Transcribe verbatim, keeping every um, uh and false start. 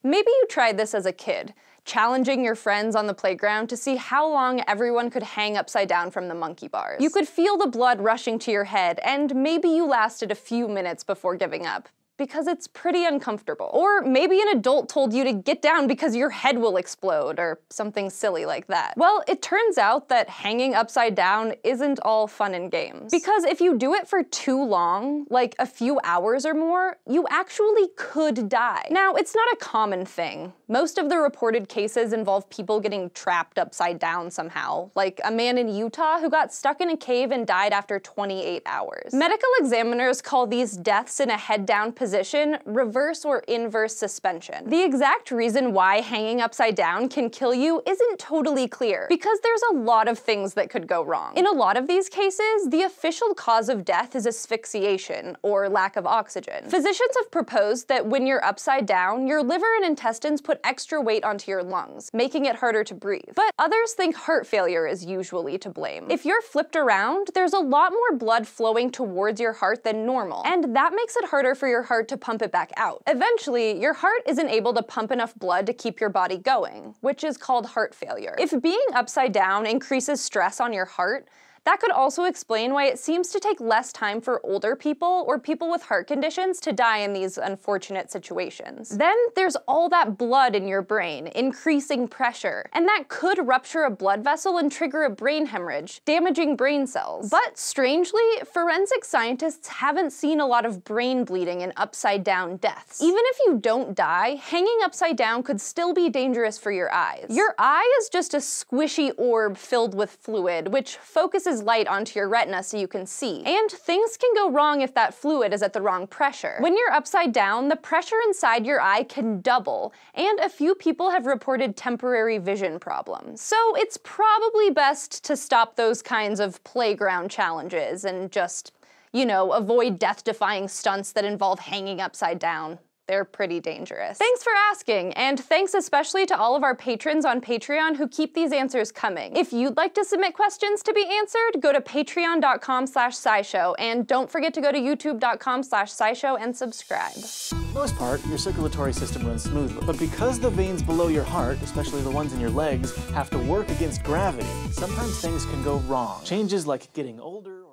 Maybe you tried this as a kid, challenging your friends on the playground to see how long everyone could hang upside down from the monkey bars. You could feel the blood rushing to your head, and maybe you lasted a few minutes before giving up, because it's pretty uncomfortable. Or maybe an adult told you to get down because your head will explode, or something silly like that. Well, it turns out that hanging upside down isn't all fun and games. Because if you do it for too long, like a few hours or more, you actually could die. Now, it's not a common thing. Most of the reported cases involve people getting trapped upside down somehow, like a man in Utah who got stuck in a cave and died after twenty-eight hours. Medical examiners call these deaths in a head-down position Position, reverse or inverse suspension. The exact reason why hanging upside down can kill you isn't totally clear, because there's a lot of things that could go wrong. In a lot of these cases, the official cause of death is asphyxiation, or lack of oxygen. Physicians have proposed that when you're upside down, your liver and intestines put extra weight onto your lungs, making it harder to breathe. But others think heart failure is usually to blame. If you're flipped around, there's a lot more blood flowing towards your heart than normal, and that makes it harder for your heart to pump it back out. Eventually, your heart isn't able to pump enough blood to keep your body going, which is called heart failure. If being upside down increases stress on your heart, that could also explain why it seems to take less time for older people or people with heart conditions to die in these unfortunate situations. Then there's all that blood in your brain, increasing pressure, and that could rupture a blood vessel and trigger a brain hemorrhage, damaging brain cells. But strangely, forensic scientists haven't seen a lot of brain bleeding in upside down deaths. Even if you don't die, hanging upside down could still be dangerous for your eyes. Your eye is just a squishy orb filled with fluid, which focuses light onto your retina so you can see. And things can go wrong if that fluid is at the wrong pressure. When you're upside down, the pressure inside your eye can double, and a few people have reported temporary vision problems. So it's probably best to stop those kinds of playground challenges and just, you know, avoid death-defying stunts that involve hanging upside down. They're pretty dangerous. Thanks for asking, and thanks especially to all of our patrons on Patreon who keep these answers coming. If you'd like to submit questions to be answered, go to patreon dot com slash scishow, and don't forget to go to youtube dot com slash scishow and subscribe. For the most part, your circulatory system runs smoothly. But because the veins below your heart, especially the ones in your legs, have to work against gravity, sometimes things can go wrong. Changes like getting older